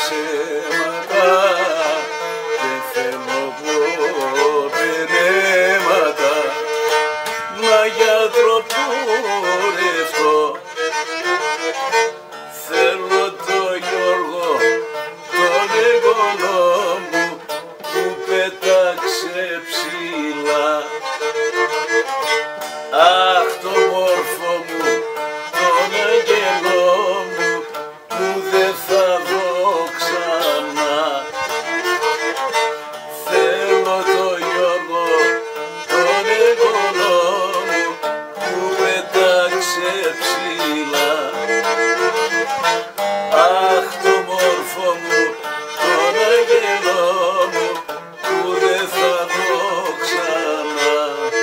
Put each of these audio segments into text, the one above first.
ψέματα, δεν θέλω πενέματα, μα γιατρό πορευτώ. Θέλω το Γιώργο, τον εγγονό μου, που πέταξε ψηλά. Αχ, το μόρφο μου, τον αγγελό μου, που δεν θα δω ξανά. Θέλω το Γιώργο, τον εγγονό μου, που πέταξε ψηλά. Αχ, το μόρφο μου, τον αγγελό μου, που δεν θα δω ξανά.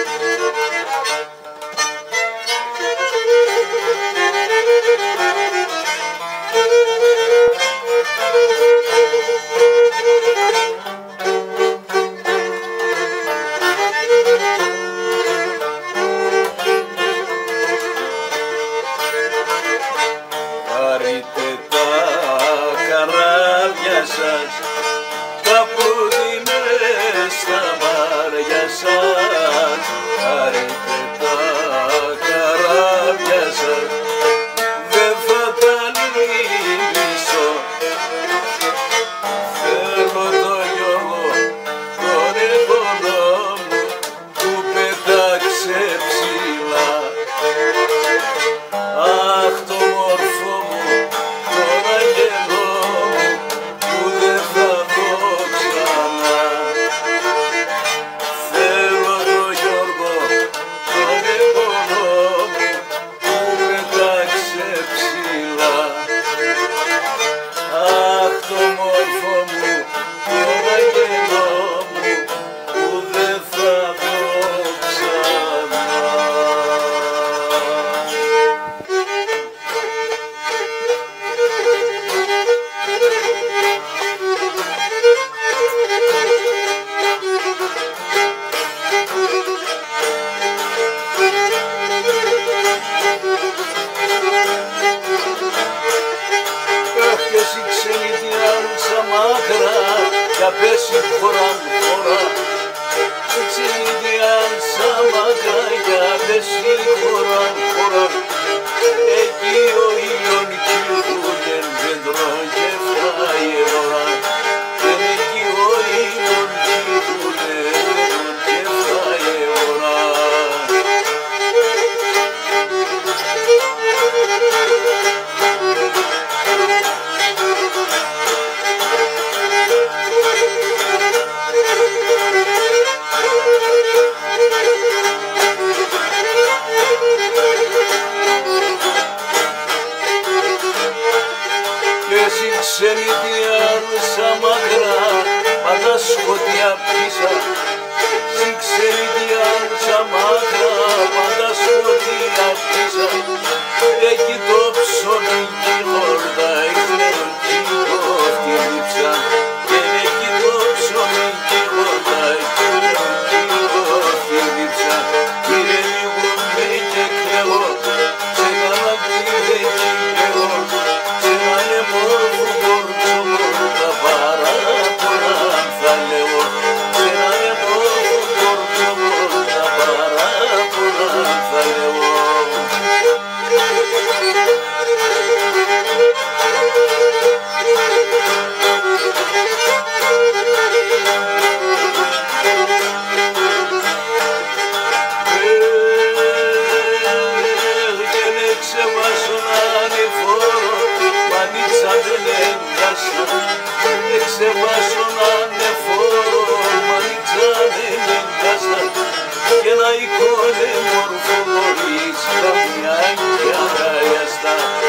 Χαρείτε τα καράβια σας, τα πόδι μες στα μάρια σας. Χαρείτε τα καράβια σας, δεν θα τα λύσω. Θέλω το Γιώργο, τον εγγονό μου, που πέταξε ψηλά. Αχ, το μόρφο μου, τον αγγελό μου, που δεν θα δω ξανά. Θέλω το Γιώργο, τον εγγονό μου, που πέταξε ψηλά. Αχ, το μόρφο μου, τον αγγελό μου, που δεν θα δω ξανά. Αχ, κι εσύ ξενιτή άνοιξα μάκρα, για πέσει χώρα μου χώρα. Εσύ ξενιτή άνοιξα μάκρα, για πέσει χώρα μου χώρα. Εκεί ο ήλιον κύβουλεν δέντρο και φάει ώρα. Εκεί ο ήλιον κύβουλεν δέντρο και φάει ώρα. Κι εσύ ξενιτή άνοιξα μακρά, πάντα σκοτειά πίσα. Εσύ ξενιτή άνοιξα μακρά, πάντα σκοτειά πίσα. Εκεί το ψωμί κι η χόρτα, ξέρω κι η κόφτη λείψα. Και εκεί το ψωμί κι η χόρτα, ξέρω κι η κόφτη λείψα. Κύριε λίγο με και κλαίγω, σε καλά κύριε και κλαίγω. Σε έναν μόρφο κορτσό τα πάρα πολλά θα λέω. Σε έναν μόρφο κορτσό τα πάρα πολλά θα λέω. Και με ξεβάσω να ανεφόρω, μανίτσα δεν έγκασα. Με ξεβάσω να ανεφόρω, μανίτσα δεν έγκασα. Και να εικόνε μορφο χωρίς καμιά και αγαλιαστά.